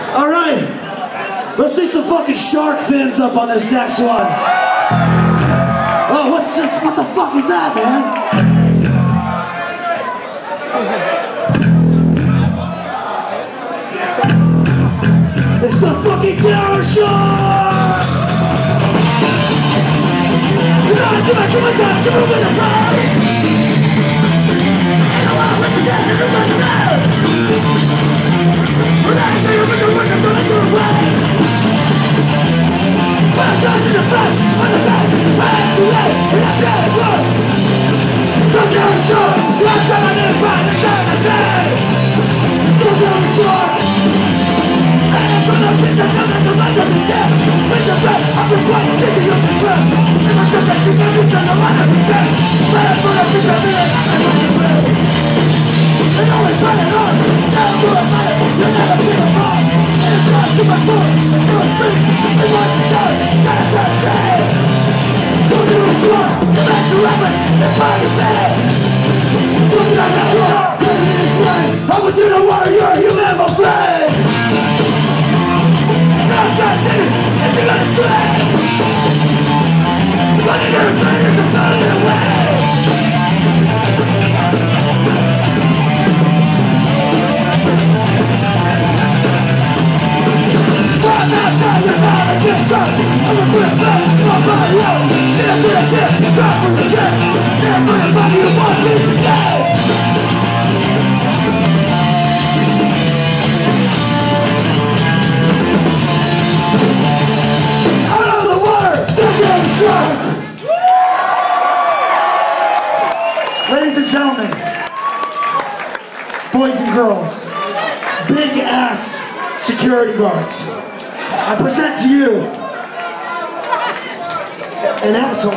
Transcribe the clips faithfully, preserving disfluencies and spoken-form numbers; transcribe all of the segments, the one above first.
Alright, let's see some fucking shark fins up on this next one. Oh, what's this? What the fuck is that, man? It's the fucking tower shark! Come on, come on, come on, come on, come on, come on, come on! I was in a warrior, you never afraid. Now I'm not saying, and you're gonna stray. But you're gonna find us a falling away. I'm not trying to find a good shot. I'm a good man, I'm on my own. Then I'm gonna get back from the shit. Then I'm gonna find you one thing today. Ladies and gentlemen, boys and girls, big ass security guards, I present to you an asshole.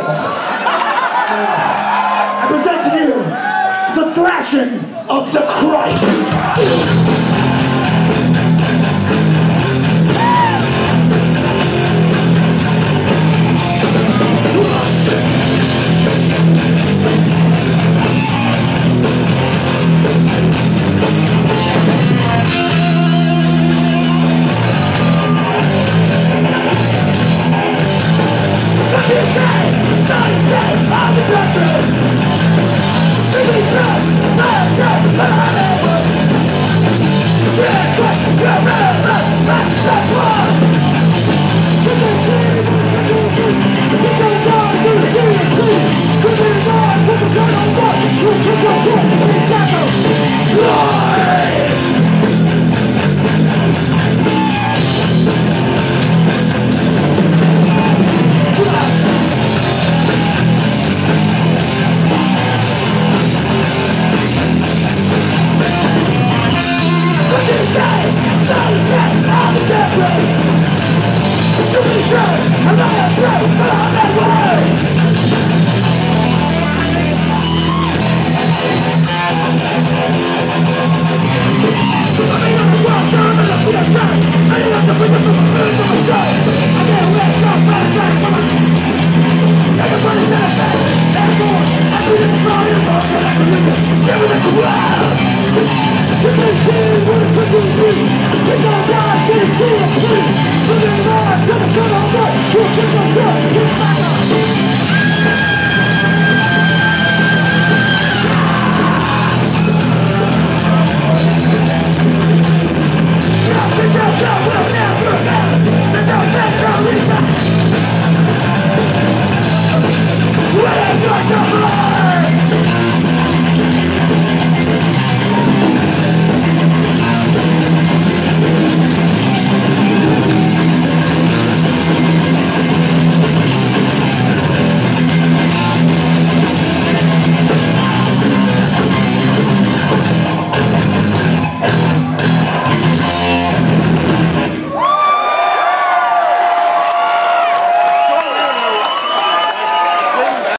Uh, I present to you the thrashing of the Christ. We're